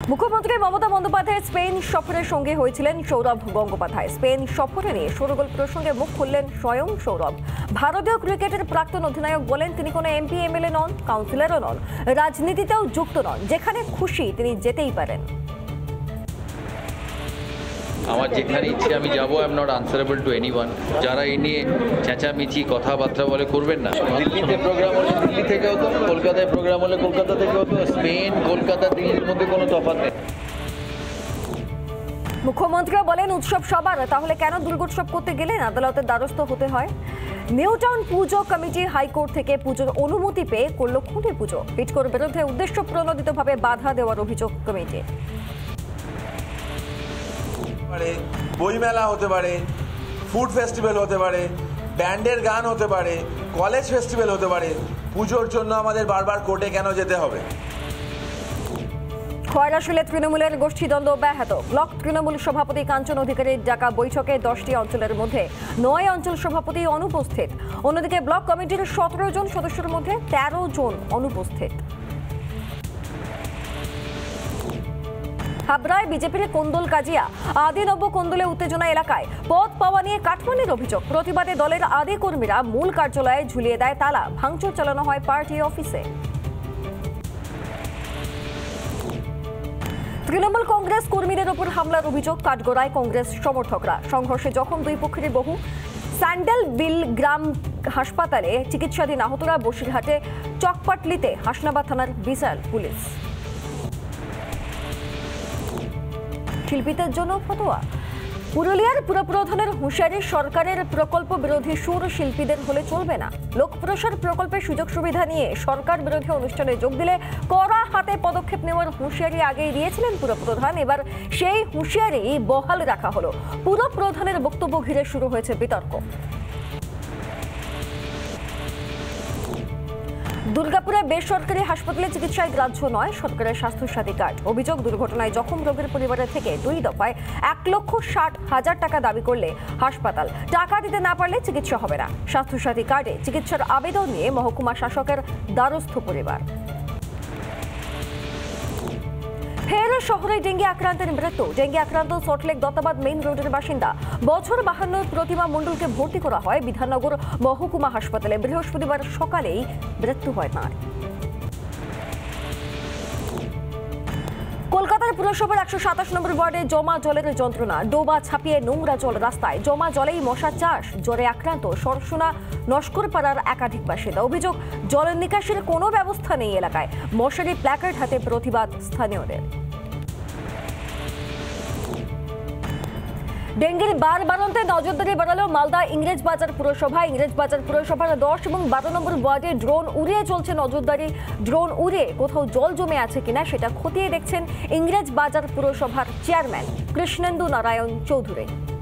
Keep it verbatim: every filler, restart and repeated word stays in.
মুখ্যমন্ত্রী মমতা বন্দ্যোপাধ্যায় স্পেন সফরের সঙ্গে হয়েছিলেন সৌরভ গঙ্গোপাধ্যায়। স্পেন সফরে নিয়ে শোরগোল প্রসঙ্গে মুখ খুললেন স্বয়ং সৌরভ। ভারতীয় ক্রিকেটের প্রাক্তন অধিনায়ক বলেন তিনি কোনো এমপি এমএলএ নন, কাউন্সিলরও নন, রাজনীতিতেও যুক্ত নন, যেখানে খুশি তিনি যেতেই পারেন। আমার যেখানে ইচ্ছে আমি যাবো। I am not answerable to anyone. যারা এই নিয়ে চেঁচামেচি কথাবার্তা বলে করবেন না। দিল্লিতে প্রোগ্রাম হলে দিল্লি থেকে হতো, কলকাতায় প্রোগ্রাম হলে কলকাতা থেকে হতো। স্পেন, কলকাতা, দিল্লির মধ্যে কোনো তফাৎ নেই। মুখ্যমন্ত্রীও বলেন উৎসব সবার, তাহলে কেন দুর্গোৎসব করতে গেলেন আদালতের দ্বারস্থ হতে হয়। New town Pujo committee high court থেকে পুজোর অনুমতি পেয়ে করল খুঁটি পুজো। পিটকোর বিরুদ্ধে উদ্দেশ্য প্রণোদিতভাবে বাধা দেওয়ার অভিযোগ কমিটি। বইমেলা হতে পারে, ফুড ফেস্টিভ্যাল হতে পারে, ব্যান্ডের গান হতে পারে, কলেজ ফেস্টিভ্যাল হতে পারে। পুজোর জন্য আমাদের বারবার কোর্টে কেন যেতে হবে? খয়রাশুলে তৃণমূলের গোষ্ঠীদ্বন্দ্ব ব্যাহত। ব্লক তৃণমূল সভাপতি কাঞ্চন অধিকারীর ডাকা বৈঠকে দশটি অঞ্চলের মধ্যে নয় অঞ্চল সভাপতি অনুপস্থিত। অন্যদিকে ব্লক কমিটির সতেরো জন সদস্যের মধ্যে তেরো জন অনুপস্থিত। হাবড়ায় বিজেপির কোন্দল কাজিয়া। আদি নব্য কোন্দলে উত্তেজনা এলাকায় পদ পাওয়া নিয়ে কাটমানির অভিযোগ। প্রতিবাদে দলের আদি কর্মীরা মূল কার্যালয়ে ঝুলিয়ে দেয় তালা। ভাঙচুর চালানো হয় পার্টি অফিসে। তৃণমূল কংগ্রেস কর্মীদের ওপর হামলার অভিযোগ। কাঠগড়ায় কংগ্রেস সমর্থকরা। সংঘর্ষে জখম দুই পক্ষের বহু। স্যান্ডেল বিল গ্রাম হাসপাতালে চিকিৎসাধীন আহতরা। বসিরহাটে চকপাটলিতে হাসনাবাদ থানার বিশাল পুলিশ। শিল্পীদের জন্য ফতোয়া। পুরুলিয়ার পুরপ্রধানের হুঁশিয়ারি, সরকারের প্রকল্প বিরোধী সুর শিল্পীদের হলে চলবে না। লোকপ্রসার প্রকল্পের সুযোগ সুবিধা নিয়ে সরকার বিরোধী অনুষ্ঠানে যোগ দিলে কড়া হাতে পদক্ষেপ নেওয়ার হুঁশিয়ারি আগেই দিয়েছিলেন পুরপ্রধান। এবার সেই হুঁশিয়ারি বহাল রাখা হলো। পুরপ্রধানের বক্তব্য ঘিরে শুরু হয়েছে বিতর্ক। দুর্গাপুরে বেসরকারি হাসপাতালে চিকিৎসায় গ্রাহ্য নয় সরকারের স্বাস্থ্যসাথী কার্ড। অভিযোগ দুর্ঘটনায় জখম রোগীর পরিবারের থেকে দুই দফায় এক লক্ষ ষাট হাজার টাকা দাবি করলে হাসপাতাল টাকা দিতে না পারলে চিকিৎসা হবে না। স্বাস্থ্যসাথী কার্ডে চিকিৎসার আবেদন নিয়ে মহকুমা শাসকের দ্বারস্থ পরিবার। ফের শহরে ডেঙ্গি আক্রান্তের মৃত্যু। ডেঙ্গি আক্রান্ত সল্টলেক দত্তাবাদ মেইন রোডের বাসিন্দা বছর বাহান্ন প্রতিমা মণ্ডলকে ভর্তি করা হয় বিধাননগর মহকুমা হাসপাতালে। বৃহস্পতিবার সকালেই মৃত্যু হয় তাঁর। কলকাতার পুরসভার একশো সাতাশ নম্বর ওয়ার্ডে জমা জলের যন্ত্রণা। ডোবা ছাপিয়ে নোংরা জল রাস্তায়। জমা জলেই মশা চাষ। জ্বরে আক্রান্ত সরসোনা নস্করপাড়ার একাধিক বাসিন্দা। অভিযোগ জলের নিকাশের কোনো ব্যবস্থা নেই এলাকায়। মশারি প্ল্যাকার্ড হাতে প্রতিবাদ স্থানীয়দের। ডেঙ্গির বার বাড়ন্তে নজরদারি বাড়ালো মালদা ইংরেজবাজার পুরসভা। ইংরেজবাজার পুরসভার দশ এবং বারো নম্বর ওয়ার্ডে ড্রোন উড়িয়ে চলছে নজরদারি। ড্রোন উড়ে কোথাও জল জমে আছে কিনা সেটা খতিয়ে দেখছেন ইংরেজবাজার পুরসভার চেয়ারম্যান কৃষ্ণেন্দু নারায়ণ চৌধুরী।